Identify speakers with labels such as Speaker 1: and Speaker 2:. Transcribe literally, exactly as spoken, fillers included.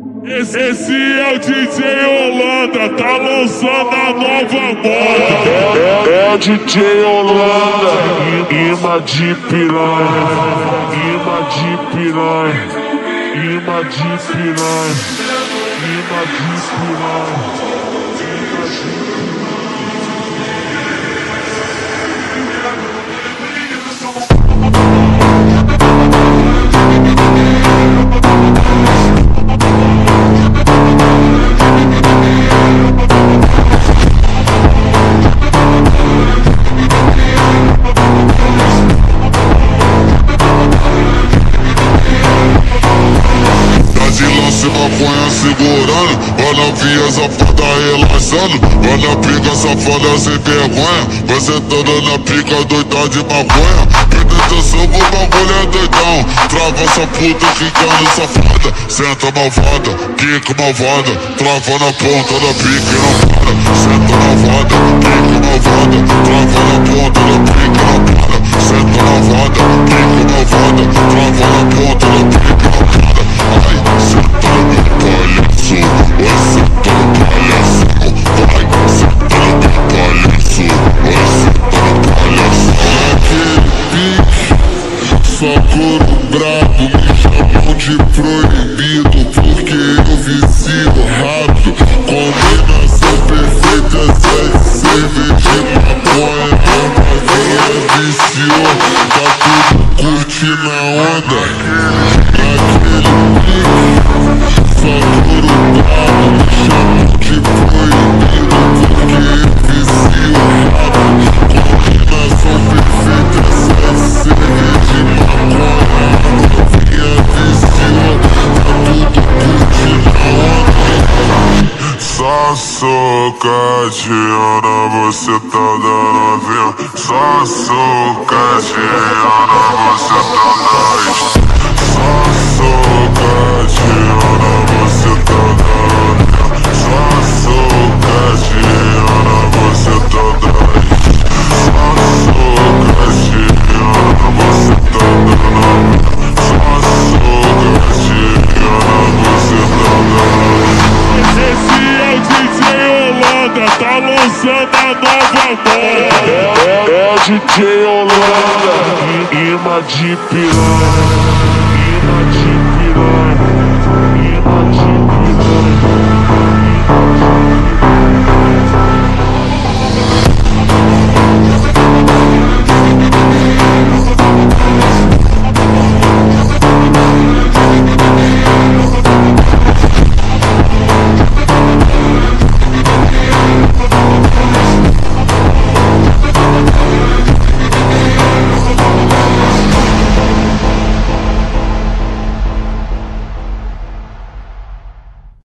Speaker 1: Esse, esse é o D J Holanda, tá lançando a nova moda.
Speaker 2: É, é, é D J Holanda, imã de piranha, imã de piranha, imã de piranha, imã de piranha.
Speaker 3: Maconha segurando, olha a via safada relaxando, olha a pica safada sem vergonha, você toda na pica doida de maconha. Presta atenção, o bagulho é doidão, trava essa puta ficando safada, senta malvada, pica malvada, trava na ponta da pica e não para, senta malvada, pica malvada, trava na ponta da pica e não para, senta malvada, pica malvada, trava na ponta da pica e não para. Ai, senta no palhaço, vai senta no palhaço, vai senta no palhaço, vai senta no palhaço. Naquele pique, só couro brabo, me chamam de proibido, porque eu vicio rápido. Combinação perfeita, sete cerveja e maconha, a novinha viciou, tá tudo curtindo a onda. Naquele pique, só couro brabo, me chamam de proibido, porque eu vicio rápido. Combinação perfeita, sete cerveja e maconha, a novinha viciou, tá tudo curtindo a onda. Só socadinha, você tá dando novinha. Só socadinha, você tá dando. Só socadinha, você tá dando. Só socadinha, você tá dando. Só socadinha, você tá dando. Só socadinha, você tá dando.
Speaker 1: Esse é o D J Holanda, tá lançando a nova moda.
Speaker 2: É, é D J Holanda, imã de piranha, imã de